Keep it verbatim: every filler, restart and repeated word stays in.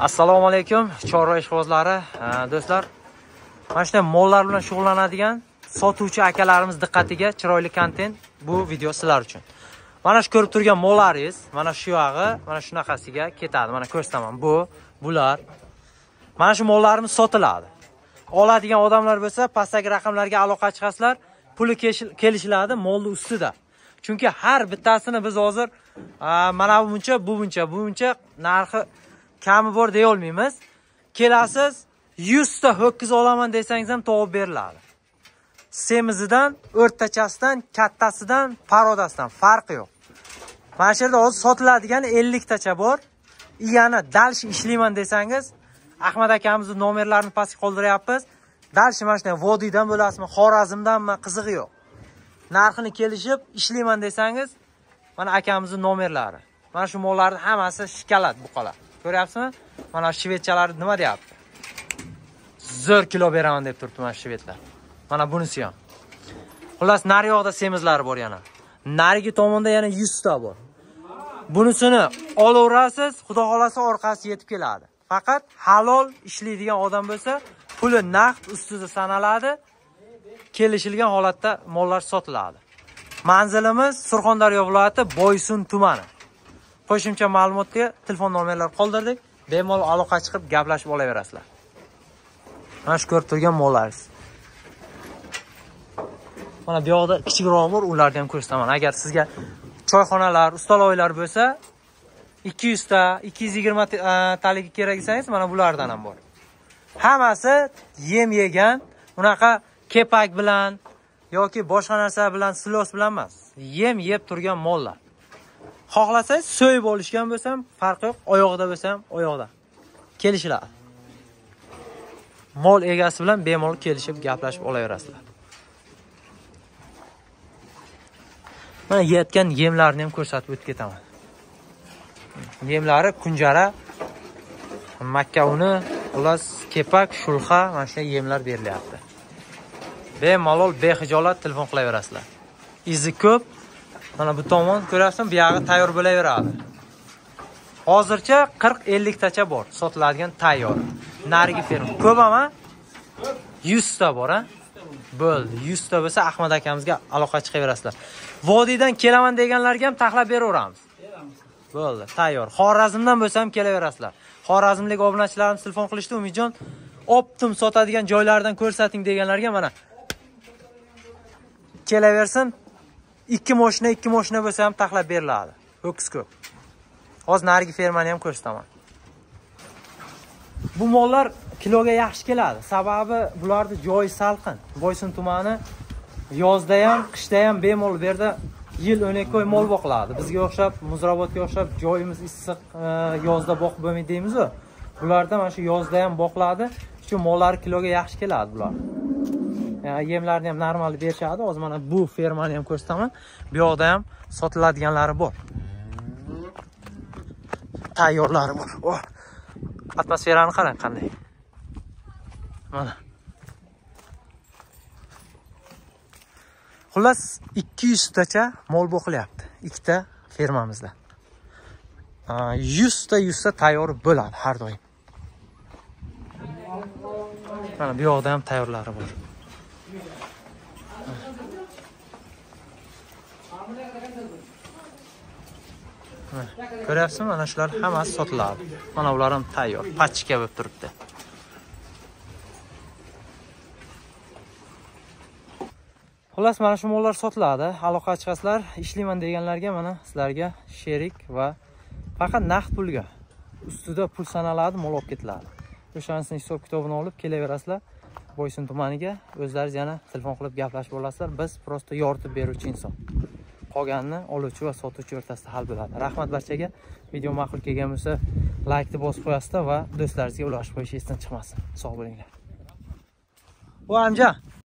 Assalomu alaykum, chorva ishqibozlari, do'stlar. Mana shunday mollar bilan shug'ullanadigan sotuvchi akalarimiz diqqatiga chiroyli kontent bu video sizlar uchun. Mana shu ko'rib turgan mollaringiz, mana shu yog'i, mana shunaqasiga ketadi. Mana ko'rsataman. Bu, bular. Mana shu mollarimiz sotiladi. Oladigan odamlar bo'lsa, pastdagi raqamlarga aloqa chiqasizlar, puli kelishiladi molni ustida. Chunki har bittasini biz hozir mana buncha, bu buncha, bu buncha narxi kami bor deya olmaymiz. Kelasiz yuz ta ho'kiz olaman desangiz ham topib beriladi. Semizidan, o'rtachasidan, kattasidan, parodasidan farqi yo'q. Mana shu yerda hozir sotiladigan ellik tacha bor. Yana dalshi ishlayman desangiz, Ahmad akamizning nomerlarini pastga qoldiryapmiz. Dalshi mana shunday vodiydan bo'lasizmi, Xorazmdanmi, qizig'i yo'q. Narxini kelishib ishlayman desangiz, mana akamizning nomerlari. Mana shu mollarning hammasi shikalat buqalar. Ko'ryapsizmi? Mana shvedchalar nima deyapti? Zo'r kilo beraman deb turibdi mana shvedlar. Mana bunisi ham. Xullas, nari yoqda semizlari bor yana. Narigi tomonda yana yuz ta bor. Bunisini olaverasiz, xudo xolasa orqasi yetib keladi. Faqat halol ishlaydigan odam bo'lsa, puli naqd ustida sanaladi. Kelishilgan holatda mollar sotiladi. Manzilimiz Surxondaryo viloyati Boysun tumani. Qo'shimcha ma'lumotga telefon nomerlari qoldirdik. Bemalol aloqa chiqib gaplashib olaverasizlar. Mana shu ko'rib turgan mollaringiz. Mana bu yoqda kichikroq bor, ularni ham ko'rsataman. Agar sizga choyxonalar, ustaloylar bo'lsa, ikki yuz ta, ikki yuz yigirma taligi kerak desangiz, mana bulardan ham bor. Hammasi yem yegan, unaqa kepak bilan yoki boshqa narsa bilan, silos bilan emas. Yem yeb turgan mollar. Xohlasangiz so'yib olishgan bo'lsam, farqi yo'q, oyoqda bo'lsam, oyoqda. Kelishiladi. Mol egasi bilan bemalol kelishib gaplashib olaverasizlar. Mana yeyotgan yemlarni ham ko'rsatib o'tib ketaman. Yemlari kunjara, makka uni, xullas kepak, shulxa, mana shunday yemlar berilyapti. Bemalol bexijolat telefon qilaverasizlar. Izi ko'p. Mana bu tomon ko'rasizmi, bu yog'i tayyor bo'laveradi. Hozircha qirq ellik tacha bor, sotiladigan tayyor. Narigi ferma. Ko'p ama yuz ta bor, ha? Bo'ldi. yuz ta bo'lsa Ahmad akamizga aloqa chiqaverasizlar. Vodiydan kelaman deganlarga ham taxlab beraveramiz. Bo'ldi, tayyor. Xorazmdan bo'lsa ham kelaverasizlar. Xorazmlik obunachilarimiz telefon qilishdi, Umidjon, optim sotadigan joylardan ko'rsating deganlarga mana kelaversin. ikki mashina, ikki mashina bo'lsa ham taxlab beriladi. Ho'kiz ko'p. Hozir narigi fermani ham ko'rsataman. Bu mollar kiloga yaxshi keladi. Sababi bularning joyi salqin. Boysun tumani yozda ham, qishda ham bemalol bu yerda yil o'n ikki oy mol boqiladi. Bizga o'xshab, Muzrabotga o'xshab joyimiz issiq, yozda boqib bo'lmaydi deymiz-ku. Bularda mana shu yozda ham boqiladi. Shu mollar kiloga yaxshi keladi bular. Yani yemlarni ham normal berishadi. Hozir mana bu fermani ham ko'rsataman. Bu yoqda ham sotiladiganlari bor. Tayyorlari bor. Oh. Atmosferani qarang qanday. Mana. Xullas ikki yuz tacha mol boqilyapti. Ikkita fermamizda. yuz ta yuz ta tayyor bo'ladi har doim. Mana bu yoqda ham tayyorlari bor. Ko'ryapsizmi? Mana shular hammasi sotiladi. Mana ular ham tayyor, pachka bo'lib turibdi. Xullas, mana shu mollar sotiladi. Aloqa chiqasizlar, ishlayman deganlarga mana sizlarga sherik va faqat naqd pulga ustida pul sanaladi, mol olib ketiladi. O'shaning hisob kitobini olib kelaverasizlar. Boysun tumaniga o'zlaringiz yana telefon qilib gaplashib olasizlar. Biz prosta yoritib beruvchi inson. Qolganini oluvchi va sotuvchi o'rtasida hal bo'ladi. Rahmat barchaga. Video ma'qul kelgan bo'lsa, like-ni bosib qo'yasizlar va do'stlaringizga ulashib qo'yish esdan chiqmasin. Sog' bo'linglar. Bu amja